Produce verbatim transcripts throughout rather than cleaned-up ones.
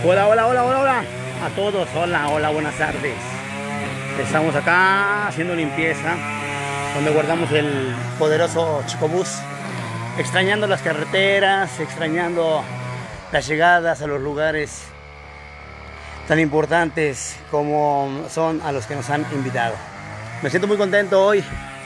Hola, hola, hola, hola, hola a todos, hola, hola, buenas tardes. Estamos acá haciendo limpieza donde guardamos el poderoso Chicobús, extrañando las carreteras, extrañando las llegadas a los lugares tan importantes como son a los que nos han invitado. Me siento muy contento hoy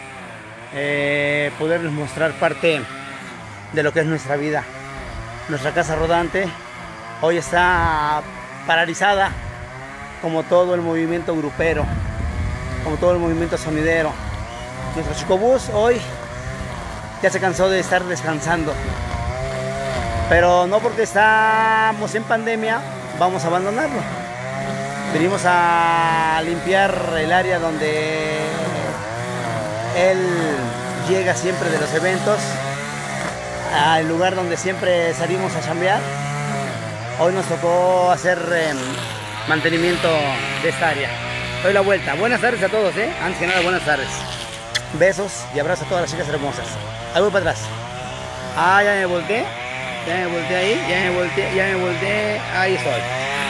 eh, poderles mostrar parte de lo que es nuestra vida. Nuestra casa rodante hoy está paralizada, como todo el movimiento grupero, como todo el movimiento sonidero. Nuestro Chicobús hoy ya se cansó de estar descansando, pero no porque estamos en pandemia vamos a abandonarlo. Venimos a limpiar el área donde él llega siempre de los eventos, al lugar donde siempre salimos a chambear. Hoy nos tocó hacer eh, mantenimiento de esta área. Doy la vuelta. Buenas tardes a todos, ¿eh? Antes que nada, buenas tardes. Besos y abrazos a todas las chicas hermosas. Ahí voy para atrás. Ah, ya me volteé. Ya me volteé ahí. Ya me volteé. Ya me volteé. Ahí estoy.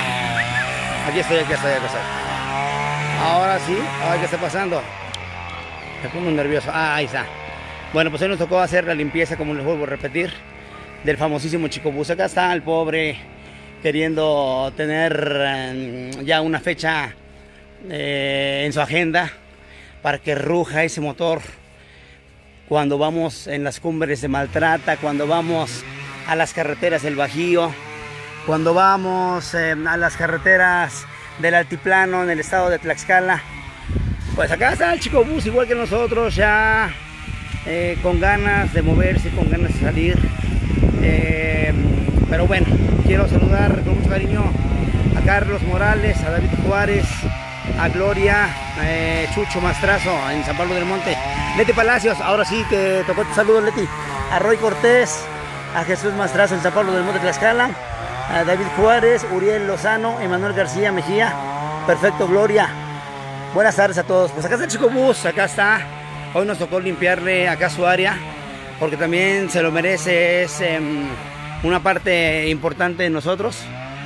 Aquí estoy, aquí estoy, aquí estoy. Ahora sí. A ver qué está pasando. Me pongo nervioso. Ah, ahí está. Bueno, pues hoy nos tocó hacer la limpieza, como les vuelvo a repetir, del famosísimo Chicobús. Acá está el pobre queriendo tener eh, ya una fecha eh, en su agenda para que ruja ese motor. Cuando vamos en las cumbres de Maltrata, cuando vamos a las carreteras del Bajío, cuando vamos eh, a las carreteras del Altiplano en el estado de Tlaxcala, pues acá está el Chicobús igual que nosotros, ya eh, con ganas de moverse, con ganas de salir. Eh, pero bueno, quiero saludar con mucho cariño a Carlos Morales, a David Juárez, a Gloria, eh, Chucho Mastrazo en San Pablo del Monte, Leti Palacios, ahora sí te tocó tu saludo, Leti, a Roy Cortés, a Jesús Mastrazo en San Pablo del Monte, Tlaxcala, a David Juárez, Uriel Lozano, Emanuel García Mejía, perfecto, Gloria. Buenas tardes a todos. Pues acá está el Chicobús, acá está. Hoy nos tocó limpiarle acá su área, porque también se lo merece, es eh, una parte importante de nosotros.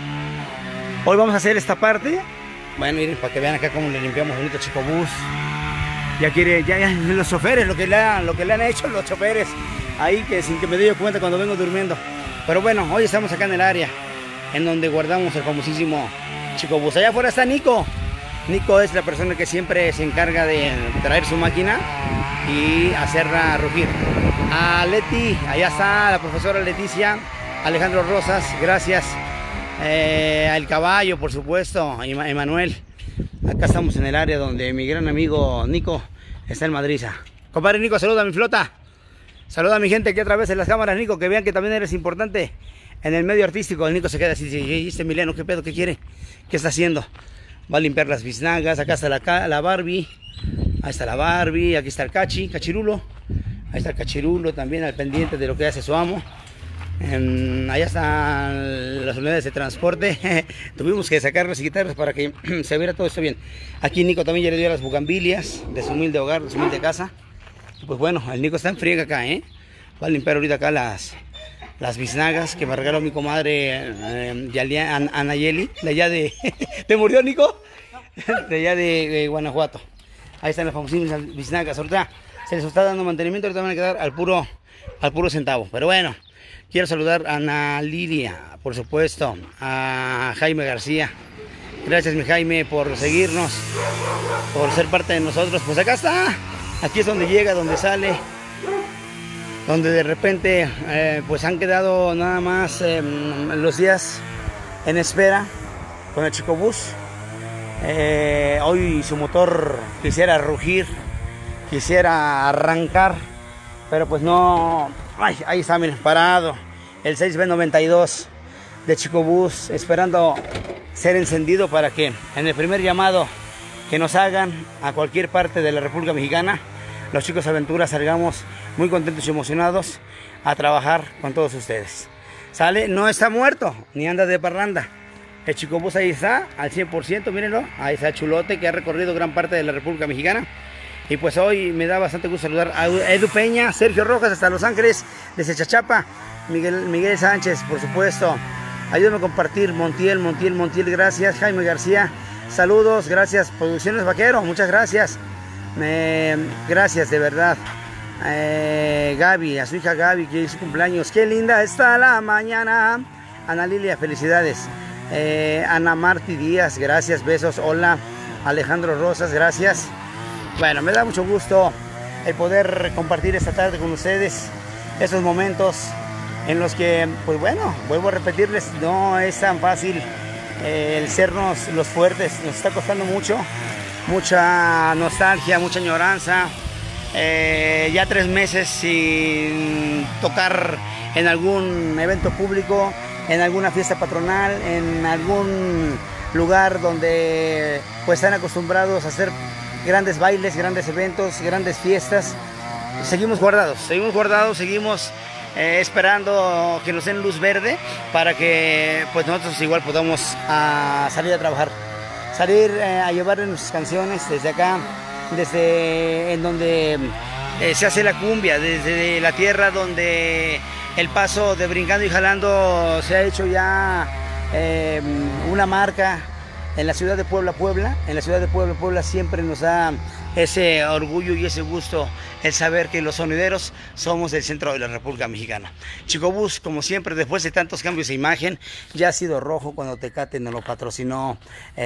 Hoy vamos a hacer esta parte. Bueno, miren, para que vean acá cómo le limpiamos bonito Chicobús. Ya quiere, ya, ya los choferes, lo que, le han, lo que le han hecho los choferes ahí, que sin que me dé cuenta cuando vengo durmiendo. Pero bueno, hoy estamos acá en el área en donde guardamos el famosísimo Chicobús. Allá afuera está Nico. Nico es la persona que siempre se encarga de traer su máquina y hacerla rugir. A Leti, allá está la profesora Leticia, Alejandro Rosas, gracias. Eh, al caballo, por supuesto, a Emanuel. Acá estamos en el área donde mi gran amigo Nico está en Madriza. Compadre Nico, saluda a mi flota. Saluda a mi gente aquí a través de las cámaras, Nico, que vean que también eres importante en el medio artístico. El Nico se queda así, ¿y este Emiliano qué pedo, qué quiere? ¿Qué está haciendo? Va a limpiar las biznagas. Acá está la, la Barbie. Ahí está la Barbie. Aquí está el Cachi, Cachirulo. Ahí está el Cachirulo también al pendiente de lo que hace su amo. En, allá están las unidades de transporte. Tuvimos que sacarlas y quitarlas para que se viera todo esto bien. Aquí Nico también ya le dio las bugambilias de su humilde hogar, de su humilde casa. Y pues bueno, el Nico está en friega acá, ¿eh? Va a limpiar ahorita acá las, las biznagas que me regaló mi comadre eh, Yalia, An, Anayeli, de allá de... ¿Te murió, Nico? De allá de, de Guanajuato. Ahí están las famosísimas biznagas. Ahorita se les está dando mantenimiento, ahorita van a quedar al puro, al puro centavo. Pero bueno, quiero saludar a Ana Lidia, por supuesto, a Jaime García. Gracias, mi Jaime, por seguirnos, por ser parte de nosotros. Pues acá está, aquí es donde llega, donde sale, donde de repente eh, pues han quedado nada más eh, los días en espera con el Chicobús. Eh, hoy su motor quisiera rugir, quisiera arrancar, pero pues no. Ay, ahí está, miren, parado el seis B noventa y dos de Chicobús, esperando ser encendido para que en el primer llamado que nos hagan a cualquier parte de la República Mexicana, los chicos Aventura salgamos muy contentos y emocionados a trabajar con todos ustedes. ¿Sale? No está muerto, ni anda de parranda. El Chicobús ahí está, al cien por ciento, mírenlo. Ahí está Chulote, que ha recorrido gran parte de la República Mexicana. Y pues hoy me da bastante gusto saludar a Edu Peña, Sergio Rojas hasta Los Ángeles, desde Chachapa, Miguel, Miguel Sánchez, por supuesto, Ayúdame a compartir. Montiel, Montiel, Montiel, gracias. Jaime García, saludos, gracias. Producciones Vaquero, muchas gracias. Eh, gracias, de verdad. Eh, Gaby, a su hija Gaby, que hizo cumpleaños. Qué linda está la mañana. Ana Lilia, felicidades. Eh, Ana Marti Díaz, gracias, besos. Hola. Alejandro Rosas, gracias. Bueno, me da mucho gusto el poder compartir esta tarde con ustedes esos momentos en los que, pues bueno, vuelvo a repetirles, no es tan fácil eh, el sernos los fuertes. Nos está costando mucho, mucha nostalgia, mucha añoranza. Eh, ya tres meses sin tocar en algún evento público, en alguna fiesta patronal, en algún lugar donde pues están acostumbrados a hacer grandes bailes, grandes eventos, grandes fiestas. Seguimos guardados, seguimos guardados, seguimos eh, esperando que nos den luz verde para que pues nosotros igual podamos a salir a trabajar, salir eh, a llevar nuestras canciones desde acá, desde en donde eh, se hace la cumbia, desde la tierra donde el paso de Brincando y Jalando se ha hecho ya eh, una marca en la ciudad de Puebla, Puebla. En la ciudad de Puebla, Puebla siempre nos da ese orgullo y ese gusto el saber que los sonideros somos del centro de la República Mexicana. Chicobús, como siempre, después de tantos cambios de imagen, ya ha sido rojo cuando Tecate nos lo patrocinó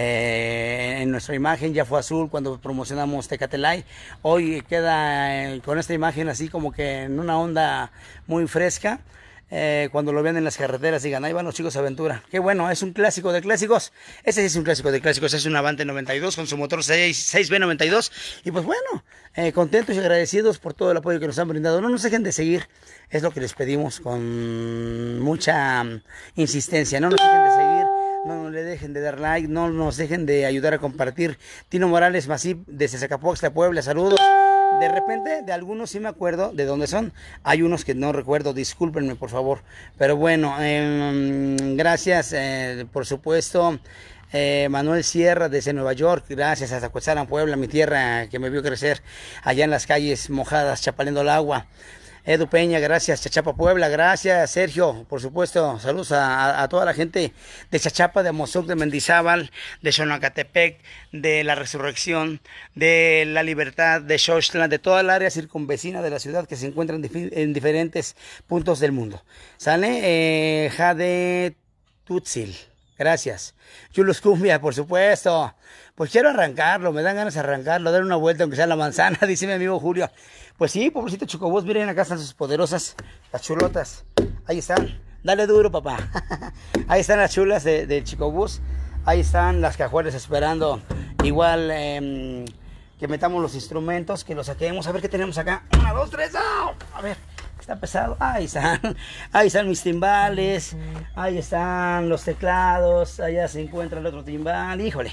eh, en nuestra imagen, ya fue azul cuando promocionamos Tecate Light. Hoy queda eh, con esta imagen así como que en una onda muy fresca. Eh, cuando lo vean en las carreteras digan, ahí van los chicos Aventura. Qué bueno, es un clásico de clásicos. Ese sí es un clásico de clásicos, es un Avante noventa y dos con su motor seis B noventa y dos. Y pues bueno, eh, contentos y agradecidos por todo el apoyo que nos han brindado. No nos dejen de seguir, es lo que les pedimos con mucha insistencia. No nos dejen de seguir, no nos le dejen de dar like, no nos dejen de ayudar a compartir. Tino Morales Masip desde Zacapoaxtla, Puebla, saludos. De repente, de algunos sí me acuerdo de dónde son. Hay unos que no recuerdo, discúlpenme por favor. Pero bueno, eh, gracias, eh, por supuesto. Eh, Manuel Sierra desde Nueva York, gracias a Zacualzán, Puebla, mi tierra que me vio crecer allá en las calles mojadas, chapaleando el agua. Edu Peña, gracias. Chachapa, Puebla, gracias. Sergio, por supuesto, saludos a, a, a toda la gente de Chachapa, de Amozoc, de Mendizábal, de Xonacatepec, de La Resurrección, de La Libertad, de Xochtlán, de toda el área circunvecina de la ciudad que se encuentra en, en diferentes puntos del mundo. ¿Sale? Eh, Jade Tutzil, gracias. Chulos Cumbia, por supuesto. Pues quiero arrancarlo, me dan ganas de arrancarlo, dar una vuelta aunque sea en la manzana, dice mi amigo Julio. Pues sí, pobrecito Chocobús, miren, acá están sus poderosas, las chulotas. Ahí están, dale duro, papá. Ahí están las chulas de, de Chicobús. Ahí están las cajuelas esperando. Igual eh, que metamos los instrumentos, que los saquemos. A ver qué tenemos acá. Una, dos, tres. ¡Oh! A ver, está pesado. Ahí están. Ahí están mis timbales. Ahí están los teclados. Allá se encuentra el otro timbal. Híjole.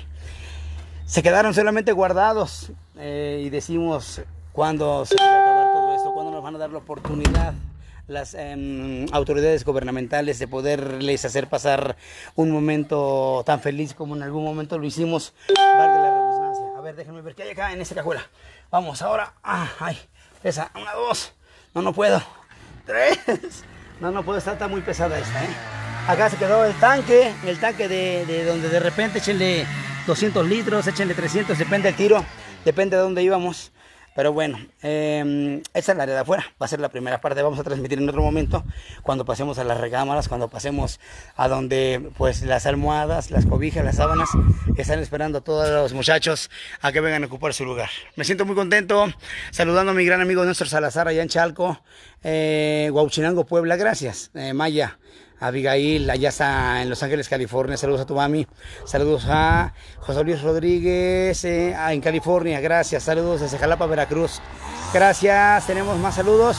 Se quedaron solamente guardados. Eh, y decimos... ¿Cuándo se va a acabar todo esto? ¿Cuándo nos van a dar la oportunidad las eh, autoridades gubernamentales de poderles hacer pasar un momento tan feliz como en algún momento lo hicimos? Valga la redundancia. A ver, déjenme ver qué hay acá en esta cajuela. Vamos, ahora. Ah, ay, pesa. Una, dos. No, no puedo. Tres. No, no puedo. Está, está muy pesada esta, ¿eh? Acá se quedó el tanque. El tanque de, de donde de repente échenle doscientos litros, échenle trescientos, depende del tiro. Depende de dónde íbamos. Pero bueno, eh, esa es la área de afuera, va a ser la primera parte, vamos a transmitir en otro momento, cuando pasemos a las recámaras, cuando pasemos a donde pues las almohadas, las cobijas, las sábanas, están esperando a todos los muchachos a que vengan a ocupar su lugar. Me siento muy contento, saludando a mi gran amigo Néstor Salazar allá en Chalco, eh, Huauchinango, Puebla, gracias, eh, Maya. Abigail, allá está en Los Ángeles, California. Saludos a tu mami. Saludos a José Luis Rodríguez eh, en California. Gracias. Saludos desde Jalapa, Veracruz. Gracias. Tenemos más saludos.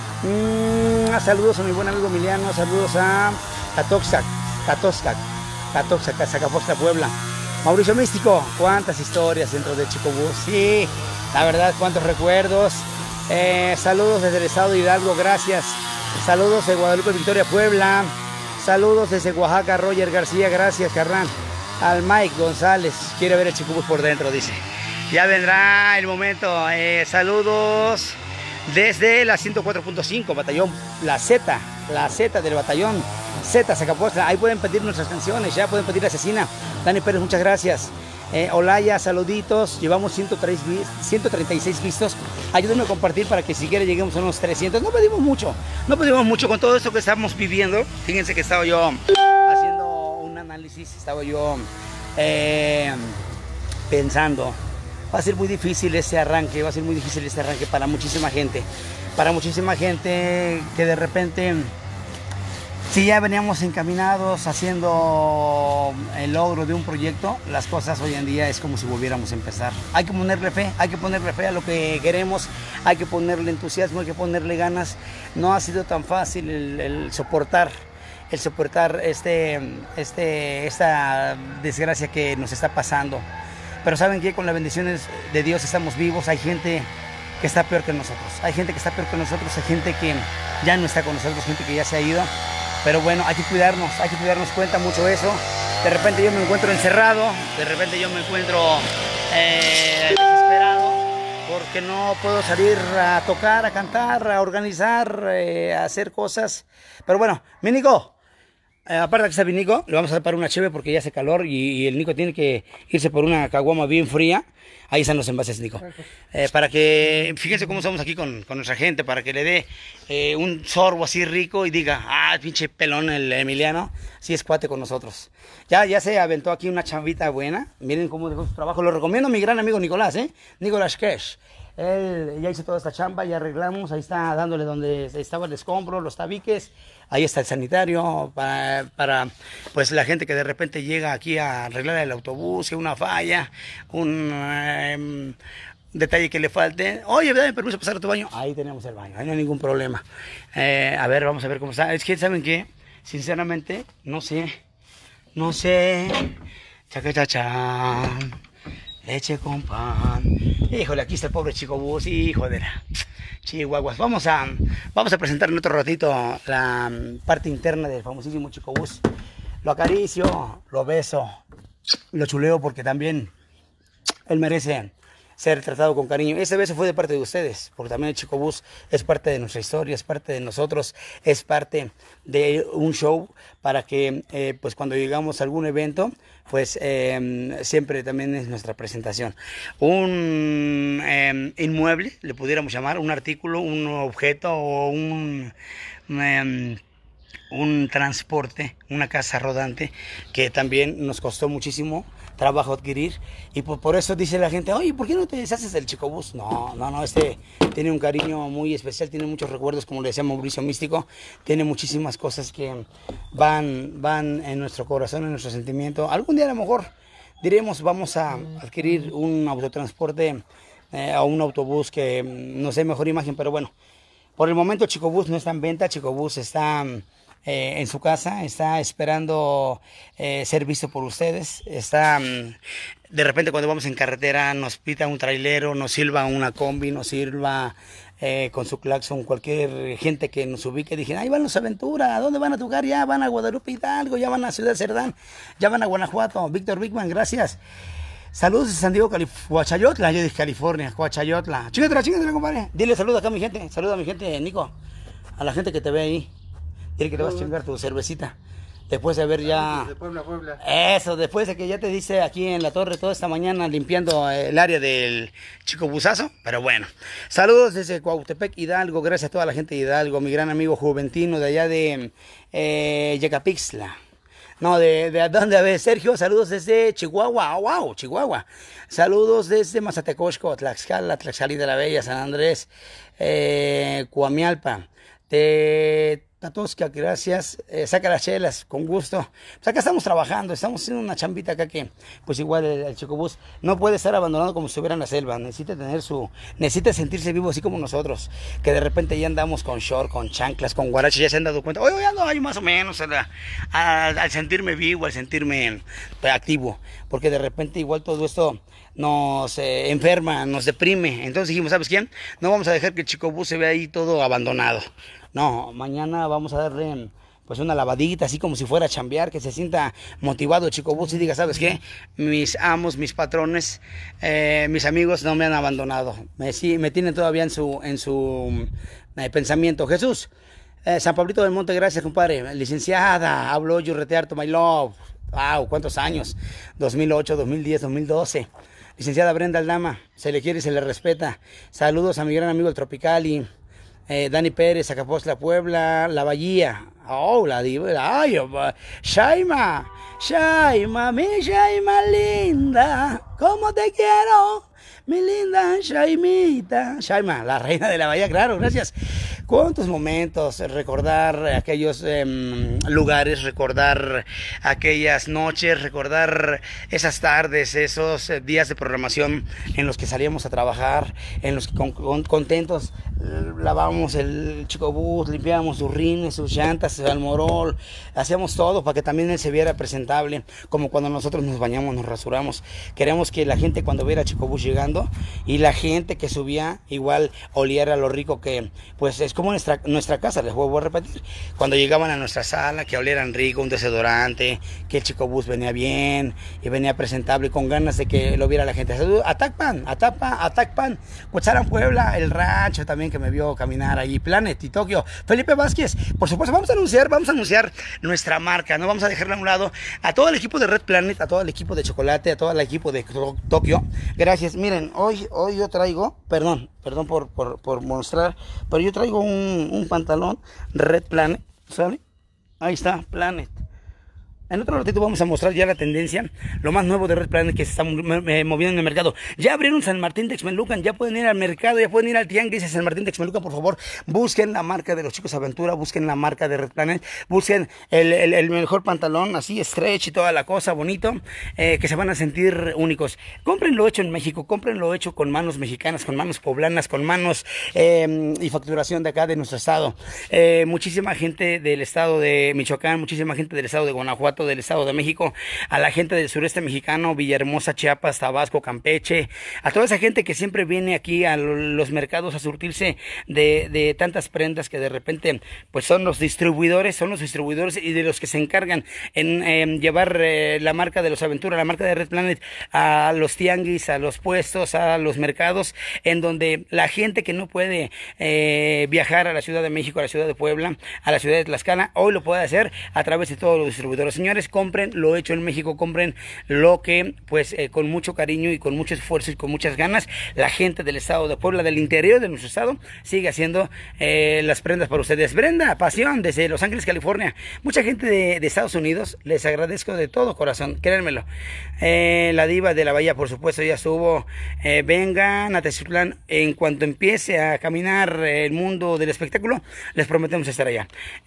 Mm, saludos a mi buen amigo Emiliano. Saludos a Catoxac, Catoscac, Catoxac, Zacapoaxtla, Puebla. Mauricio Místico. Cuántas historias dentro de Chicobús. Sí, la verdad, cuántos recuerdos. Eh, saludos desde el estado de Hidalgo. Gracias. Saludos de Guadalupe, Victoria, Puebla. Saludos desde Oaxaca, Roger García, gracias, carnal. Al Mike González, quiere ver el Chicobús por dentro, dice. Ya vendrá el momento. Eh, saludos desde la ciento cuatro punto cinco, batallón, la Z, la Z del batallón Z, Zacapuestla. Ahí pueden pedir nuestras canciones, ya pueden pedir Asesina. Dani Pérez, muchas gracias. Eh, Olaya, saluditos. Llevamos ciento treinta y seis vistos. Ayúdenme a compartir para que siquiera lleguemos a unos trescientos. No pedimos mucho, no pedimos mucho con todo esto que estamos viviendo. Fíjense que estaba yo haciendo un análisis, estaba yo eh, pensando. Va a ser muy difícil este arranque, va a ser muy difícil este arranque para muchísima gente. Para muchísima gente que de repente, si ya veníamos encaminados haciendo el logro de un proyecto, las cosas hoy en día es como si volviéramos a empezar. Hay que ponerle fe, hay que ponerle fe a lo que queremos, hay que ponerle entusiasmo, hay que ponerle ganas. No ha sido tan fácil el, el soportar, el soportar este, este, esta desgracia que nos está pasando. Pero saben que con las bendiciones de Dios estamos vivos. Hay gente que está peor que nosotros, hay gente que está peor que nosotros, hay gente que ya no está con nosotros, gente que ya se ha ido. Pero bueno, hay que cuidarnos, hay que cuidarnos, cuenta mucho eso. De repente yo me encuentro encerrado, de repente yo me encuentro eh, desesperado, porque no puedo salir a tocar, a cantar, a organizar, eh, a hacer cosas. Pero bueno, mi Nico, eh, aparte de que está mi Nico, le vamos a dar para una cheve porque ya hace calor y, y el Nico tiene que irse por una caguama bien fría. Ahí están los envases, Nico. Eh, para que, fíjense cómo estamos aquí con, con nuestra gente, para que le dé eh, un sorbo así rico y diga, ah, pinche pelón el Emiliano, sí es cuate con nosotros. Ya, ya se aventó aquí una chambita buena. Miren cómo dejó su trabajo. Lo recomiendo a mi gran amigo Nicolás, ¿eh? Nicolás Kesh. Él ya hizo toda esta chamba, ya arreglamos. Ahí está dándole donde estaba el escombro, los tabiques. Ahí está el sanitario para, para pues la gente que de repente llega aquí a arreglar el autobús, que una falla, un eh, detalle que le falte. Oye, dame permiso de pasar a tu baño. Ahí tenemos el baño, ahí no hay ningún problema. Eh, a ver, vamos a ver cómo está. Es que, ¿saben qué? Sinceramente, no sé. No sé. Chaca-cha-chan. Leche con pan. Híjole, aquí está el pobre Chico Bus. Hijo de la chihuahuas. Vamos a, vamos a presentar en otro ratito la parte interna del famosísimo Chico Bus. Lo acaricio, lo beso, lo chuleo porque también él merece ser tratado con cariño. Ese beso fue de parte de ustedes, porque también el Chico Bus es parte de nuestra historia, es parte de nosotros, es parte de un show para que eh, pues cuando llegamos a algún evento, pues eh, siempre también es nuestra presentación. Un eh, inmueble, le pudiéramos llamar, un artículo, un objeto o un... Eh, un transporte, una casa rodante que también nos costó muchísimo trabajo adquirir y por, por eso dice la gente, oye, ¿por qué no te deshaces del Chico Bus? No, no, no, este tiene un cariño muy especial, tiene muchos recuerdos, como le decía Mauricio Místico, tiene muchísimas cosas que van, van en nuestro corazón, en nuestro sentimiento. Algún día a lo mejor diremos, vamos a adquirir un autotransporte eh, o un autobús que nos dé mejor imagen, pero bueno, por el momento Chico Bus no está en venta, Chico Bus está... Eh, en su casa, está esperando eh, ser visto por ustedes. Está um, de repente cuando vamos en carretera nos pita un trailero, nos silba una combi, nos silba eh, con su claxon cualquier gente que nos ubique. Dije, ahí van los Aventura, ¿a dónde van a tocar? Ya van a Guadalupe Hidalgo, ya van a Ciudad Cerdán, ya van a Guanajuato. Víctor Bigman, gracias. Saludos de San Diego, Calif Coachayotla, yo dije California, Coachayotla. Chingatela, chingatela, compadre. Dile saludos acá a mi gente, saluda a mi gente, Nico, a la gente que te ve ahí. Dile que te vas a chingar tu cervecita. Después de haber ya... De Puebla, Puebla. Eso, después de que ya te dice aquí en la torre toda esta mañana limpiando el área del Chico Busazo. Pero bueno, saludos desde Cuautepec, Hidalgo. Gracias a toda la gente de Hidalgo. Mi gran amigo Juventino de allá de eh, Yecapixtla. No, de, de dónde, a ver, Sergio, saludos desde Chihuahua, oh, wow, Chihuahua. Saludos desde Mazatecosco, Tlaxcala, Tlaxcali de la Bella, San Andrés, eh, Cuamialpa. Te... Tatosca, gracias, eh, saca las chelas, con gusto. Pues acá estamos trabajando, estamos haciendo una chambita acá que, pues igual el, el Chico Bus no puede estar abandonado como si estuviera en la selva, necesita tener su, necesita sentirse vivo así como nosotros, que de repente ya andamos con short, con chanclas, con guaraches, ya se han dado cuenta, oye, ya ando ahí más o menos a la, a, al sentirme vivo, al sentirme pues, activo, porque de repente igual todo esto nos eh, enferma, nos deprime. Entonces dijimos, ¿sabes quién? No vamos a dejar que el Chico Bus se vea ahí todo abandonado. No, mañana vamos a darle pues una lavadita, así como si fuera a chambear, que se sienta motivado el Chico Bus y diga, ¿sabes qué? Mis amos, mis patrones, eh, mis amigos no me han abandonado, me, sí, me tienen todavía en su, en su eh, pensamiento. Jesús, eh, San Pablito del Monte, gracias, compadre. Licenciada, hablo yo, retearto, my love. Wow, ¿cuántos años? dos mil ocho, dos mil diez, dos mil doce. Licenciada Brenda Aldama, se le quiere y se le respeta. Saludos a mi gran amigo el Tropicali, eh, Dani Pérez, Acapostla, Puebla, La Bahía. Oh, la diva, ay, Shaima, Shaima, mi Shaima linda, ¿cómo te quiero? Mi linda Shaimita. Shaima, la reina de la bahía, claro, gracias. ¿Cuántos momentos? Recordar aquellos eh, lugares, recordar aquellas noches, recordar esas tardes, esos días de programación en los que salíamos a trabajar, en los que con, con, contentos lavábamos el Chico Bus, limpiábamos sus rines, sus llantas, su almorol, hacíamos todo para que también él se viera presentable, como cuando nosotros nos bañamos, nos rasuramos. Queremos que la gente cuando viera Chico Bus llegando y la gente que subía igual oliera lo rico que, pues es como nuestra, nuestra casa, les vuelvo a repetir, cuando llegaban a nuestra sala, que olieran rico, un desodorante, que el Chico Bus venía bien y venía presentable, con ganas de que lo viera la gente. Saludos a Tacpan, a Tapa, a Tacpan, Cucharan Puebla, el rancho también que me vio caminar allí, Planet y Tokio. Felipe Vázquez, por supuesto, vamos a anunciar, vamos a anunciar nuestra marca, no vamos a dejarla a un lado, a todo el equipo de Red Planet, a todo el equipo de Chocolate, a todo el equipo de Tokio. Gracias. Miren, hoy, hoy yo traigo, perdón, perdón por, por, por mostrar, pero yo traigo un, un pantalón Red Planet, ¿sale? Ahí está, Planet. En otro ratito vamos a mostrar ya la tendencia, lo más nuevo de Red Planet que se está moviendo en el mercado. Ya abrieron San Martín Texmelucan, ya pueden ir al mercado, ya pueden ir al tianguis de San Martín Texmelucan, por favor. Busquen la marca de los Chicos Aventura, busquen la marca de Red Planet, busquen el, el, el mejor pantalón, así stretch y toda la cosa, bonito, eh, que se van a sentir únicos. Cómprenlo hecho en México, cómprenlo hecho con manos mexicanas, con manos poblanas, con manos eh, y facturación de acá de nuestro estado. Eh, muchísima gente del estado de Michoacán, muchísima gente del estado de Guanajuato, del Estado de México, a la gente del sureste mexicano, Villahermosa, Chiapas, Tabasco, Campeche, a toda esa gente que siempre viene aquí a los mercados a surtirse de, de tantas prendas que de repente pues son los distribuidores, son los distribuidores y de los que se encargan en eh, llevar eh, la marca de los Aventura, la marca de Red Planet a los tianguis, a los puestos, a los mercados, en donde la gente que no puede eh, viajar a la Ciudad de México, a la Ciudad de Puebla, a la Ciudad de Tlaxcala, hoy lo puede hacer a través de todos los distribuidores. Señores, compren lo hecho en México, compren lo que pues eh, con mucho cariño y con mucho esfuerzo y con muchas ganas la gente del estado de Puebla, del interior de nuestro estado, sigue haciendo eh, las prendas para ustedes. Brenda Pasión desde Los Ángeles, California, mucha gente de, de Estados Unidos, les agradezco de todo corazón, créanmelo. Eh, la diva de la bahía, por supuesto, ya estuvo. Eh, vengan a Teziutlán, en cuanto empiece a caminar el mundo del espectáculo, les prometemos estar allá.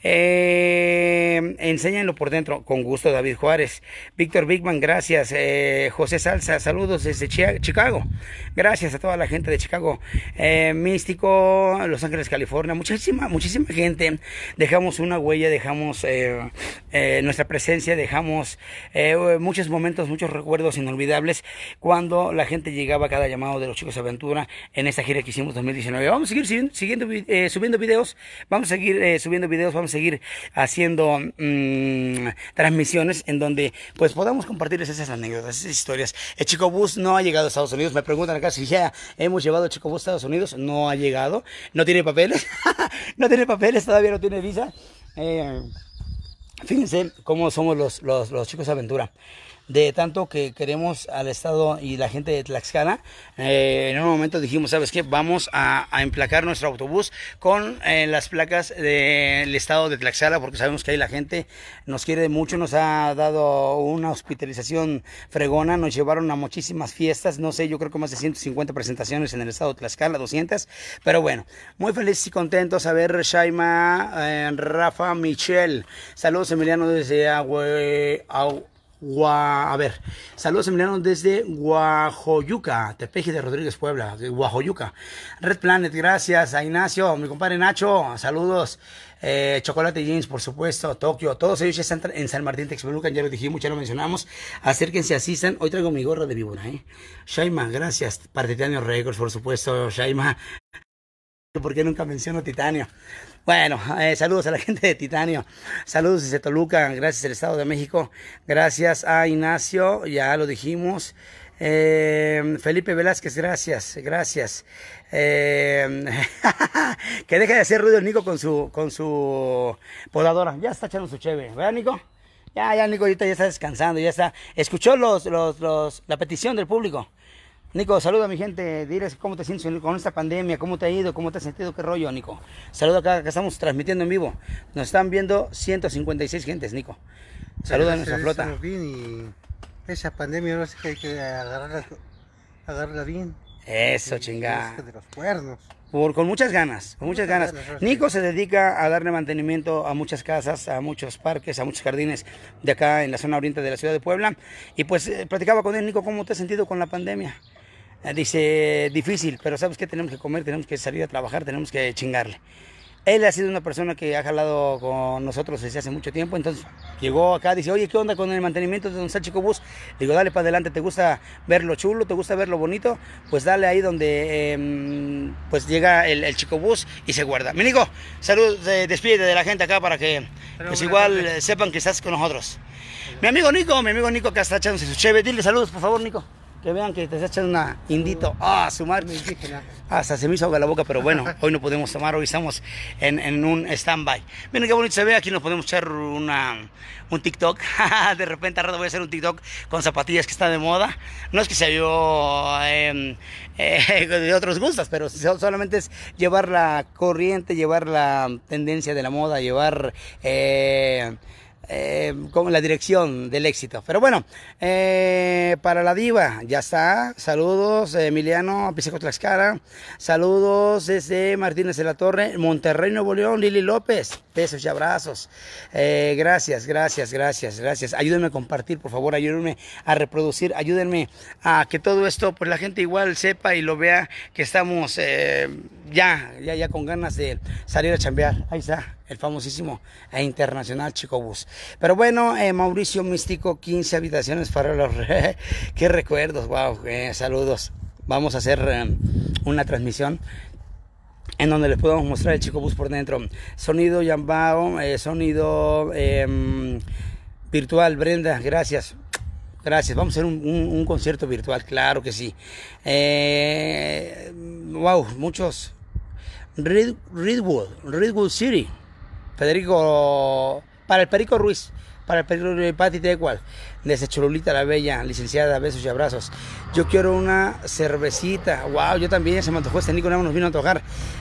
Eh, enséñenlo por dentro, con gusto. David Juárez, Víctor Bigman, gracias. eh, José Salsa, saludos desde Chicago, gracias a toda la gente de Chicago. eh, Místico, Los Ángeles, California, muchísima, muchísima gente. Dejamos una huella, dejamos eh, eh, nuestra presencia, dejamos eh, muchos momentos, muchos recuerdos inolvidables cuando la gente llegaba a cada llamado de los Chicos Aventura en esta gira que hicimos dos mil diecinueve. Vamos a seguir siguiendo, siguiendo, eh, subiendo videos, vamos a seguir eh, subiendo videos, vamos a seguir haciendo mmm, transmisiones en donde pues podamos compartirles esas anécdotas, esas historias. El Chico Bus no ha llegado a Estados Unidos. Me preguntan acá si ya hemos llevado el Chico Bus a Estados Unidos. No ha llegado, no tiene papeles. No tiene papeles, todavía no tiene visa. eh, Fíjense cómo somos los, los, los Chicos Aventura. De tanto que queremos al estado y la gente de Tlaxcala, eh, en un momento dijimos, ¿sabes qué? Vamos a, a emplacar nuestro autobús con eh, las placas del estado de Tlaxcala, porque sabemos que ahí la gente nos quiere mucho, nos ha dado una hospitalización fregona, nos llevaron a muchísimas fiestas, no sé, yo creo que más de ciento cincuenta presentaciones en el estado de Tlaxcala, doscientas, pero bueno, muy felices y contentos a ver Shaima, eh, Rafa, Michelle, saludos Emiliano desde Agüe, Agüe Gua, a ver, saludos Emiliano desde Guajoyuca, Tepeji de Rodríguez, Puebla, de Guajoyuca. Red Planet, gracias a Ignacio, mi compadre Nacho, saludos. Eh, Chocolate Jeans, por supuesto, Tokio, todos ellos ya están en San Martín Texmelucan, ya lo dijimos, ya lo mencionamos. Acérquense, asistan. Hoy traigo mi gorra de víbora, ¿eh? Shaima, gracias. Partitania Records, por supuesto, Shaima. porque nunca menciono titanio. Bueno, eh, saludos a la gente de Titanio, saludos desde Toluca, gracias al Estado de México, gracias a Ignacio, ya lo dijimos, eh, Felipe Velázquez, gracias, gracias, eh, que deje de hacer ruido el Nico con su, con su podadora, ya está echando su cheve, ¿verdad, Nico? Ya, ya, Nico, ahorita ya está descansando, ya está, escuchó los, los, los, la petición del público. Nico, saluda a mi gente, diles cómo te sientes con esta pandemia, cómo te ha ido, cómo te has sentido, qué rollo, Nico. Saluda acá, que estamos transmitiendo en vivo. Nos están viendo ciento cincuenta y seis gentes, Nico. Saluda a nuestra flota. Bien y esa pandemia no sé que hay que agarrarla, agarrarla bien. Eso, chingada. De los cuernos. Por, con muchas ganas, con muchas ganas. Nico se dedica a darle mantenimiento a muchas casas, a muchos parques, a muchos jardines de acá en la zona oriente de la ciudad de Puebla. Y pues eh, platicaba con él, Nico, ¿cómo te has sentido con la pandemia? Dice, difícil, pero ¿sabes qué? Tenemos que comer, tenemos que salir a trabajar, tenemos que chingarle. Él ha sido una persona que ha jalado con nosotros desde hace mucho tiempo, entonces llegó acá, dice, oye, ¿qué onda con el mantenimiento de donde está el Chicobús? Le digo, dale para adelante, ¿te gusta ver lo chulo? ¿Te gusta ver lo bonito? Pues dale ahí donde eh, pues llega el, el Chicobús y se guarda. Mi Nico, salud, eh, despídete de la gente acá para que pues igual eh, sepan que estás con nosotros. Mi amigo Nico, mi amigo Nico que está echándose su cheve, dile saludos por favor, Nico. Que vean que te está echando una indito. Ah, su madre. Hasta se me hizo agua la boca, pero bueno, hoy no podemos tomar, hoy estamos en, en un stand-by. Miren qué bonito se ve, aquí nos podemos echar una, un TikTok. De repente a rato voy a hacer un TikTok con zapatillas que está de moda. No es que sea yo eh, eh, de otros gustos, pero solamente es llevar la corriente, llevar la tendencia de la moda, llevar... Eh, Eh, como la dirección del éxito. Pero bueno, eh, para la diva, ya está. Saludos, eh, Emiliano, Piseco Tlaxcala. Saludos desde Martínez de la Torre, Monterrey, Nuevo León, Lili López. Besos y abrazos. Eh, gracias, gracias, gracias, gracias. Ayúdenme a compartir, por favor, ayúdenme a reproducir, ayúdenme a que todo esto, pues la gente igual sepa y lo vea que estamos eh, ya, ya, ya con ganas de salir a chambear. Ahí está. El famosísimo e internacional Chicobús. Pero bueno, eh, Mauricio Místico, quince habitaciones para los... ¡Qué recuerdos! ¡Wow! Eh, saludos. Vamos a hacer eh, una transmisión en donde les podamos mostrar el Chicobús por dentro. Sonido Yambao, eh, sonido eh, virtual. Brenda, gracias. Gracias. Vamos a hacer un, un, un concierto virtual, claro que sí. Eh, ¡Wow! Muchos... Red, Redwood, Redwood City. Federico, para el Perico Ruiz, para el Perico Ruiz, Pati Tecual, desde Cholulita la Bella, licenciada, besos y abrazos. Yo quiero una cervecita, wow, yo también, se me antojó, este Nico nos vino a antojar.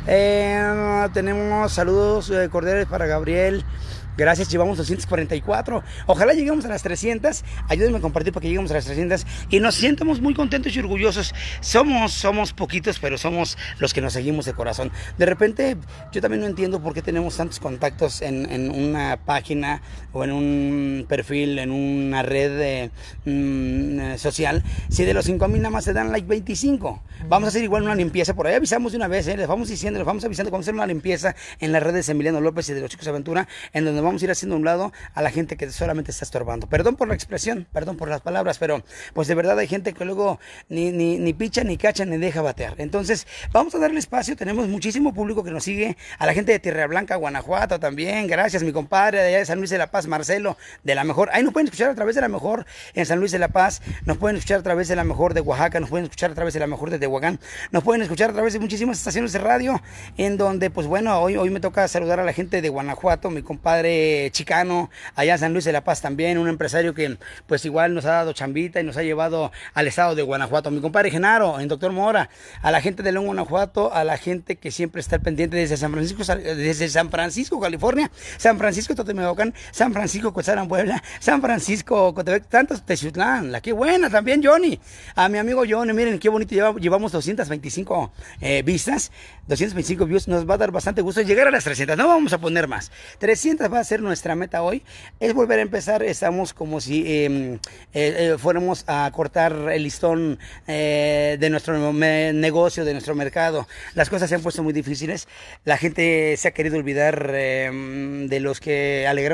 Eh, tenemos saludos eh, cordiales para Gabriel. Gracias, llevamos doscientos cuarenta y cuatro. Ojalá lleguemos a las trescientas. Ayúdenme a compartir para que lleguemos a las trescientas. Y nos sientamos muy contentos y orgullosos. Somos, somos poquitos, pero somos los que nos seguimos de corazón. De repente, yo también no entiendo por qué tenemos tantos contactos en, en una página o en un perfil, en una red de, mmm, social. Si de los cinco mil nada más se dan like veinticinco. Vamos a hacer igual una limpieza. Por ahí avisamos de una vez, ¿eh? Les vamos diciendo, les vamos avisando. Vamos a hacer una limpieza en las redes de Emiliano López y de los Chicos de Aventura, en donde vamos a ir haciendo a un lado a la gente que solamente está estorbando. Perdón por la expresión, perdón por las palabras, pero pues de verdad hay gente que luego ni, ni, ni picha, ni cacha, ni deja batear. Entonces, vamos a darle espacio. Tenemos muchísimo público que nos sigue. A la gente de Tierra Blanca, Guanajuato también. Gracias, mi compadre de allá de San Luis de la Paz, Marcelo, de La Mejor. Ahí nos pueden escuchar a través de La Mejor en San Luis de la Paz. Nos pueden escuchar a través de La Mejor de Oaxaca. Nos pueden escuchar a través de La Mejor de Tehuacán. Nos pueden escuchar a través de muchísimas estaciones de radio, en donde, pues bueno, hoy, hoy me toca saludar a la gente de Guanajuato, mi compadre Chicano, allá en San Luis de la Paz también, un empresario que pues igual nos ha dado chambita y nos ha llevado al estado de Guanajuato. Mi compadre Genaro, en Doctor Mora, a la gente de León, Guanajuato, a la gente que siempre está al pendiente desde San Francisco, desde San Francisco, California, San Francisco, Totemehuacán, San Francisco, Coetzalan, Puebla, San Francisco, Cotepec, tantos, Teciutlán, la que buena también, Johnny. A mi amigo Johnny, miren qué bonito, llevamos, llevamos doscientas veinticinco eh, vistas, doscientos veinticinco views, nos va a dar bastante gusto llegar a las trescientas, no vamos a poner más. trescientas va a ser nuestra meta hoy, es volver a empezar. Estamos como si eh, eh, eh, fuéramos a cortar el listón eh, de nuestro negocio, de nuestro mercado. Las cosas se han puesto muy difíciles, la gente se ha querido olvidar eh, de los que alegramos su corazón,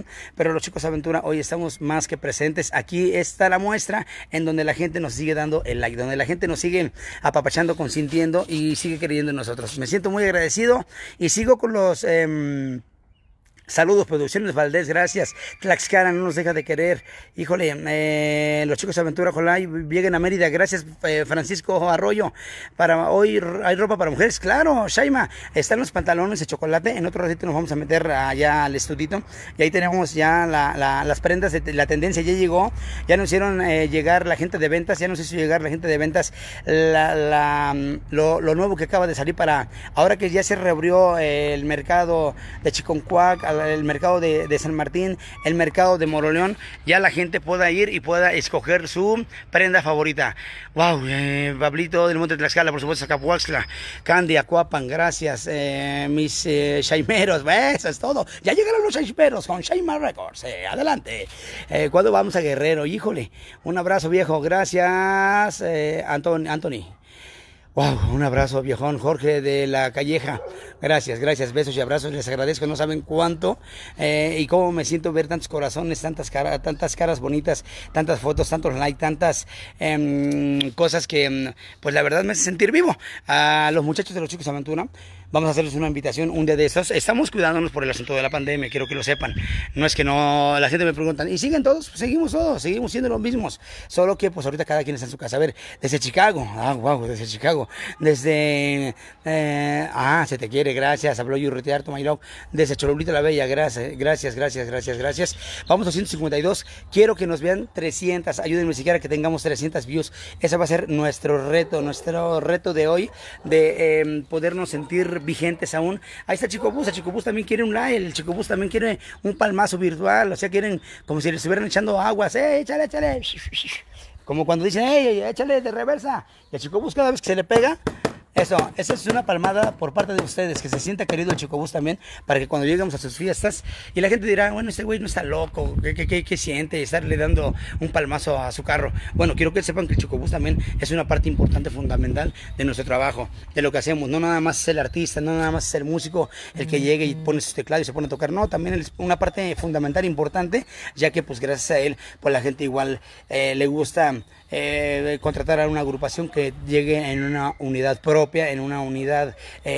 situación, pero los Chicos Aventura hoy estamos más que presentes. Aquí está la muestra en donde la gente nos sigue dando el like, donde la gente nos sigue apapachando, consintiendo y sigue creyendo en nosotros. Me siento muy agradecido y sigo con los... Eh, Saludos, Producciones Valdés, gracias. Tlaxcala no nos deja de querer. Híjole, eh, los Chicos Aventura, ojalá lleguen a Mérida. Gracias, eh, Francisco Arroyo. Para hoy hay ropa para mujeres, claro. Shaima, están los pantalones de chocolate. En otro ratito nos vamos a meter allá al estudito. Y ahí tenemos ya la, la, las prendas de la tendencia. Ya llegó, ya nos hicieron eh, llegar la gente de ventas. Ya nos hizo llegar la gente de ventas la, la, lo, lo nuevo que acaba de salir para ahora que ya se reabrió eh, el mercado de Chiconcuac, el mercado de, de San Martín, el mercado de Moroleón, ya la gente pueda ir y pueda escoger su prenda favorita. Wow, eh, Pablito del Monte de Tlaxcala, por supuesto, Zacapuaxtla, Candy, Acuapan, gracias, eh, mis eh, shaimeros, eso es todo. Ya llegaron los shaimeros con Shaima Records, eh, adelante. Eh, ¿Cuándo vamos a Guerrero? Híjole, un abrazo viejo, gracias, eh, Anthony. Anthony. Wow, un abrazo viejón, Jorge de la Calleja. Gracias, gracias, besos y abrazos, les agradezco, no saben cuánto eh, y cómo me siento ver tantos corazones, tantas caras, tantas caras bonitas, tantas fotos, tantos likes, tantas eh, cosas que pues la verdad me hace sentir vivo. A los muchachos de los Chicos Aventura, vamos a hacerles una invitación un día de esos. Estamos cuidándonos por el asunto de la pandemia, quiero que lo sepan. No es que no, la gente me pregunta, ¿y siguen todos? Pues seguimos todos, seguimos siendo los mismos. Solo que pues ahorita cada quien está en su casa. A ver, desde Chicago, ah, wow, desde Chicago. Desde, eh, ah, se te quiere, gracias. Habló Yurretear, my love. Desde Cholulita la Bella, gracias, gracias, gracias, gracias, gracias. Vamos a ciento cincuenta y dos. Quiero que nos vean trescientas. Ayúdenme siquiera que tengamos trescientas views. Ese va a ser nuestro reto, nuestro reto de hoy, de eh, podernos sentir vigentes aún. Ahí está Chico Bus, el Chico Bus también quiere un like, el Chico Bus también quiere un palmazo virtual, o sea, quieren como si le estuvieran echando aguas, ¡eh, échale, échale! Como cuando dicen, ¡ey, échale de reversa! Y el Chico Bus cada vez que se le pega, eso, esa es una palmada por parte de ustedes, que se sienta querido el Chico Bus también, para que cuando lleguemos a sus fiestas, y la gente dirá, bueno, este güey no está loco, ¿qué, qué, qué, qué siente estarle dando un palmazo a su carro? Bueno, quiero que sepan que el Chico Bus también es una parte importante, fundamental de nuestro trabajo, de lo que hacemos. No nada más es el artista, no nada más es el músico, el que llegue y pone sus teclados y se pone a tocar, no, también es una parte fundamental, importante, ya que pues gracias a él, pues la gente igual eh, le gusta eh, contratar a una agrupación que llegue en una unidad propia, en una unidad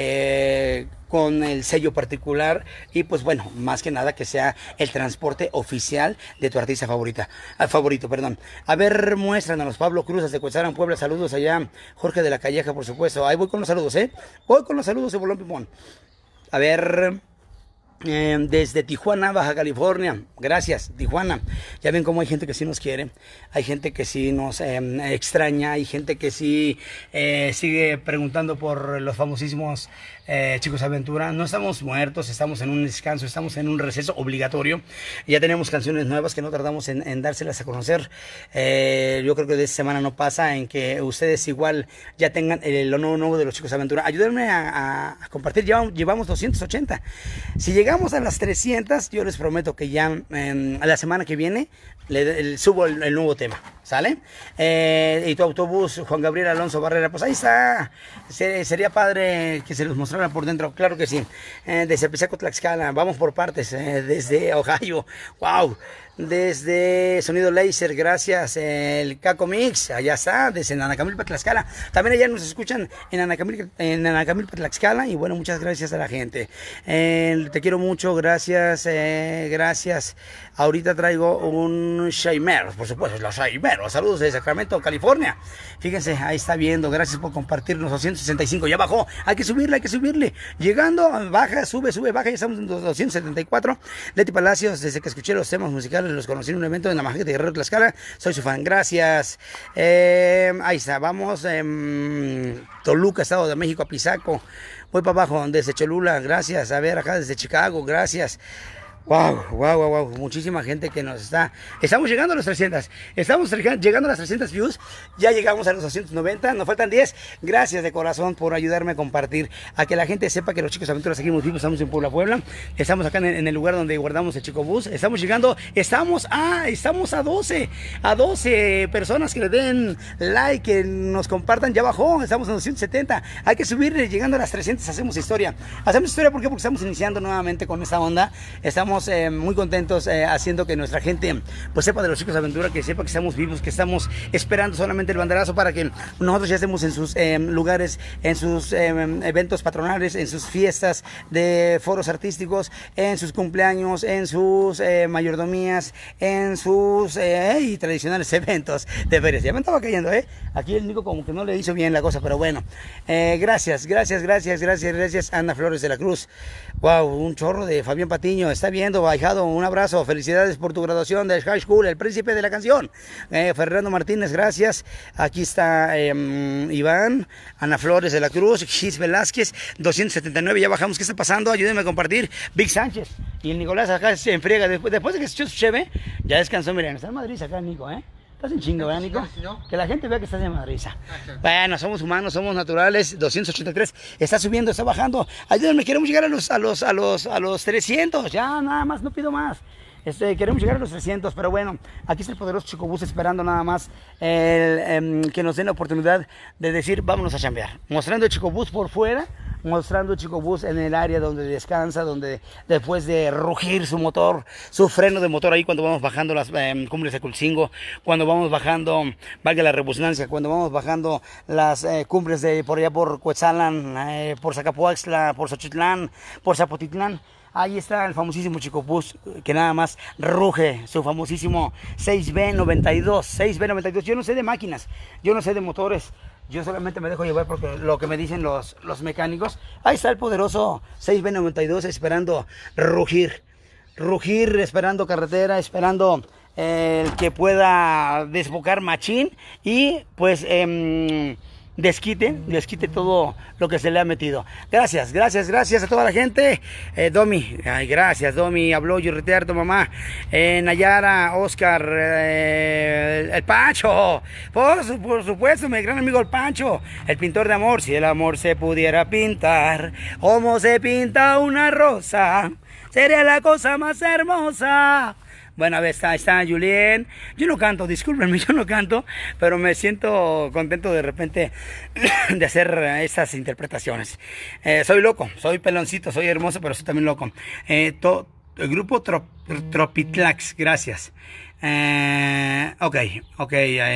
eh, con el sello particular y pues bueno, más que nada que sea el transporte oficial de tu artista favorita, ah, favorito, perdón. A ver, muéstranos, Pablo Cruz de Cuetzalan, Puebla, saludos allá, Jorge de la Calleja, por supuesto. Ahí voy con los saludos, ¿eh? Voy con los saludos de Bolón Pimón. A ver... Eh, desde Tijuana, Baja California, gracias Tijuana. Ya ven cómo hay gente que sí nos quiere, hay gente que sí nos eh, extraña, hay gente que sí eh, sigue preguntando por los famosísimos eh, Chicos Aventura. No estamos muertos, estamos en un descanso, estamos en un receso obligatorio. Ya tenemos canciones nuevas que no tardamos en, en dárselas a conocer. Eh, yo creo que de esta semana no pasa en que ustedes igual ya tengan el, lo nuevo, nuevo de los Chicos Aventura. Ayúdenme a, a, a compartir, llevamos, llevamos doscientos ochenta. Si llegamos a las trescientas, yo les prometo que ya eh, a la semana que viene le, le subo el, el nuevo tema, ¿sale? Eh, y tu autobús, Juan Gabriel Alonso Barrera, pues ahí está. Se, sería padre que se los mostrara por dentro, claro que sí. Eh, desde Pisaco, Tlaxcala, vamos por partes, eh, desde Ohio, wow. Desde Sonido Laser, gracias. El Caco Mix, allá está, desde Anacamilpa, Tlaxcala. También allá nos escuchan en Anacamilpa, en Anacamilpa, Tlaxcala. Y bueno, muchas gracias a la gente. Eh, te quiero mucho, gracias, eh, gracias. Ahorita traigo un Shaimero, por supuesto, los Shaimeros. Saludos de Sacramento, California. Fíjense, ahí está viendo, gracias por compartirnos. doscientos sesenta y cinco, ya bajó. Hay que subirle, hay que subirle. Llegando, baja, sube, sube, baja. Ya estamos en doscientos setenta y cuatro. Leti Palacios, desde que escuché los temas musicales, los conocí en un evento en la Majete de Guerrero, Tlaxcala. Soy su fan, gracias. Eh, ahí está, vamos. Eh, Toluca, Estado de México, a Pisaco. Voy para abajo, desde Cholula, gracias. A ver, acá desde Chicago, gracias. Wow, wow, wow, wow, muchísima gente que nos está... Estamos llegando a los trescientas, estamos llegando a las trescientas views, ya llegamos a los doscientos noventa, nos faltan diez. Gracias de corazón por ayudarme a compartir, a que la gente sepa que los Chicos Aventuras seguimos vivos. Estamos en Puebla, Puebla, estamos acá en, en el lugar donde guardamos el Chico Bus, estamos llegando, estamos a, estamos a doce, a doce personas que le den like, que nos compartan, ya bajó, estamos en doscientos setenta, hay que subir, llegando a las trescientas hacemos historia, hacemos historia, ¿por qué? Porque estamos iniciando nuevamente con esta onda, estamos estamos eh, muy contentos eh, haciendo que nuestra gente pues sepa de los Chicos Aventura, que sepa que estamos vivos, que estamos esperando solamente el banderazo para que nosotros ya estemos en sus eh, lugares, en sus eh, eventos patronales, en sus fiestas de foros artísticos, en sus cumpleaños, en sus eh, mayordomías, en sus eh, y tradicionales eventos de ferias. Ya me estaba cayendo, ¿eh? Aquí el Nico como que no le hizo bien la cosa, pero bueno. Eh, gracias, gracias, gracias, gracias, gracias, Ana Flores de la Cruz. Wow, un chorro de Fabián Patiño. Está viendo, Baijado, un abrazo. Felicidades por tu graduación de High School, el príncipe de la canción. Eh, Fernando Martínez, gracias. Aquí está eh, Iván, Ana Flores de la Cruz, Gis Velázquez, doscientos setenta y nueve. Ya bajamos. ¿Qué está pasando? Ayúdenme a compartir. Vic Sánchez. Y el Nicolás acá se enfriega. Después, después de que se echó su cheve, ya descansó. Miren, está en Madrid acá, Nico, ¿eh? Estás en chingo, ¿verdad, Nico? Que la gente vea que estás en Madrid. Bueno, somos humanos, somos naturales. doscientos ochenta y tres. Está subiendo, está bajando. Ayúdenme, queremos llegar a los, a los, a los, a los trescientos. Ya, nada más, no pido más. Este, queremos llegar a los trescientos, pero bueno, aquí está el poderoso Chicobús esperando nada más el, eh, que nos den la oportunidad de decir, vámonos a chambear. Mostrando el Chicobús por fuera, mostrando el Chicobús en el área donde descansa, donde después de rugir su motor, su freno de motor ahí cuando vamos bajando las eh, cumbres de Culcingo, cuando vamos bajando, valga la rebusnancia, cuando vamos bajando las eh, cumbres de por allá por Cuetzalan, eh, por Zacapuaxtla, por Xochitlán, por Zapotitlán. Ahí está el famosísimo Chicobús que nada más ruge, su famosísimo seis B noventa y dos, seis B noventa y dos. Yo no sé de máquinas, yo no sé de motores, yo solamente me dejo llevar porque lo que me dicen los, los mecánicos. Ahí está el poderoso seis B noventa y dos esperando rugir, rugir, esperando carretera, esperando eh, el que pueda desbocar machín y pues... Eh, desquite, desquite todo lo que se le ha metido. Gracias, gracias, gracias a toda la gente. Eh, Domi, ay, gracias, Domi, habló yo retear tu mamá. Eh, Nayara, Oscar, eh, el Pancho, por, por supuesto, mi gran amigo el Pancho, el pintor de amor. Si el amor se pudiera pintar, como se pinta una rosa, sería la cosa más hermosa. Bueno, a ver, está, está Julien. Yo no canto, discúlpenme, yo no canto, pero me siento contento de repente de hacer esas interpretaciones. Eh, soy loco, soy peloncito, soy hermoso, pero soy también loco. Eh, to, el grupo Trop, Tropitlax, gracias. Eh, ok, ok,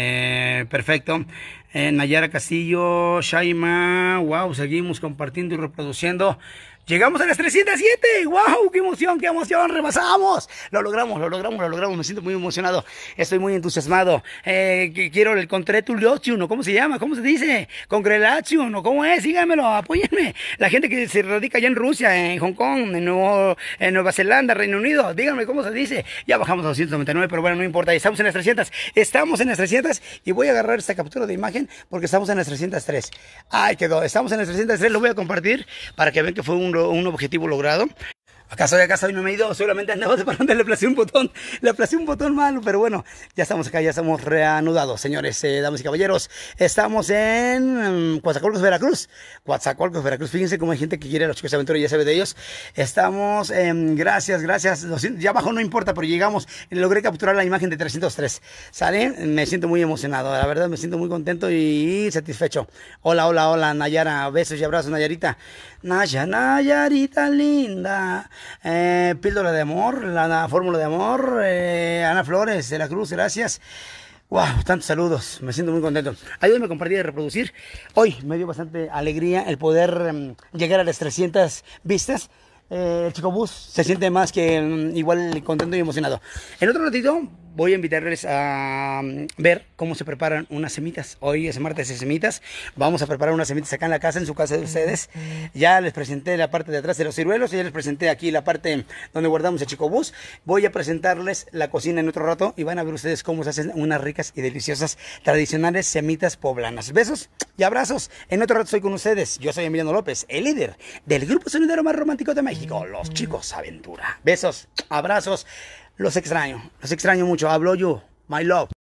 eh, perfecto. Eh, Nayara Castillo, Shaima, wow, seguimos compartiendo y reproduciendo. Llegamos a las trescientos siete, wow, qué emoción, qué emoción, rebasamos, lo logramos, lo logramos, lo logramos, me siento muy emocionado, estoy muy entusiasmado, eh, quiero el Congratulation, ¿cómo se llama? ¿Cómo se dice? Congratulation, ¿cómo es? Síganmelo, apóyenme, la gente que se radica allá en Rusia, en Hong Kong, en, Nuevo, en Nueva Zelanda, Reino Unido, díganme cómo se dice, ya bajamos a doscientos noventa y nueve, pero bueno, no importa, estamos en las trescientas, estamos en las trescientas y voy a agarrar esta captura de imagen porque estamos en las trescientos tres, ay quedó, estamos en las trescientos tres, lo voy a compartir para que vean que fue un un objetivo logrado. Acá estoy, acá estoy, no me he ido, solamente andaba separando, le aplacé un botón, le aplacé un botón malo, pero bueno, ya estamos acá, ya estamos reanudados, señores, eh, damas y caballeros, estamos en um, Coatzacoalcos, Veracruz, Coatzacoalcos, Veracruz, fíjense cómo hay gente que quiere a los Chicos de Aventura y ya sabe de ellos, estamos, en, gracias, gracias, ya abajo no importa, pero llegamos, logré capturar la imagen de trescientos tres, ¿sale? Me siento muy emocionado, la verdad me siento muy contento y satisfecho. Hola, hola, hola, Nayara, besos y abrazos, Nayarita, Naya, Nayarita linda. Eh, píldora de amor, la, la fórmula de amor, eh, Ana Flores de la Cruz, gracias. Wow, tantos saludos, me siento muy contento. Ayúdenme a compartir y reproducir. Hoy me dio bastante alegría el poder um, llegar a las trescientas vistas. Eh, el Chicobús se siente más que um, igual contento y emocionado. En otro ratito voy a invitarles a um, ver cómo se preparan unas semitas. Hoy es martes de semitas. Vamos a preparar unas semitas acá en la casa, en su casa de ustedes. Ya les presenté la parte de atrás de los ciruelos. Ya les presenté aquí la parte donde guardamos el Chicobús. Voy a presentarles la cocina en otro rato y van a ver ustedes cómo se hacen unas ricas y deliciosas tradicionales semitas poblanas. Besos y abrazos. En otro rato estoy con ustedes. Yo soy Emiliano López, el líder del grupo sonidero más romántico de México, los Chicos Aventura. Besos, abrazos. Los extraño, los extraño mucho. Hablo yo, my love.